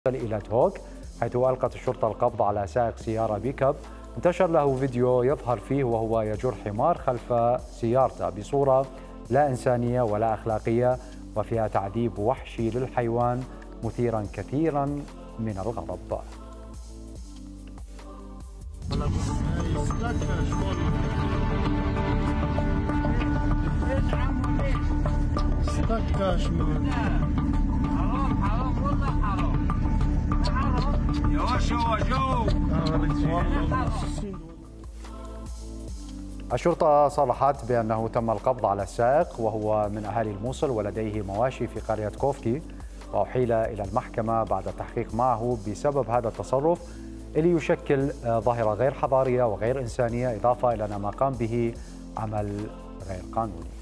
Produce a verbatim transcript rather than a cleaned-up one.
إلى توك، حيث ألقت الشرطة القبض على سائق سيارة بيك اب انتشر له فيديو يظهر فيه وهو يجر حمار خلف سيارته بصورة لا إنسانية ولا أخلاقية، وفيها تعذيب وحشي للحيوان مثيرا كثيرا من الغضب. الشرطة صرحت بأنه تم القبض على السائق وهو من أهالي الموصل ولديه مواشي في قرية كوفكي، وأحيل إلى المحكمة بعد التحقيق معه بسبب هذا التصرف اللي يشكل ظاهرة غير حضارية وغير إنسانية، إضافة إلى أن ما قام به عمل غير قانوني.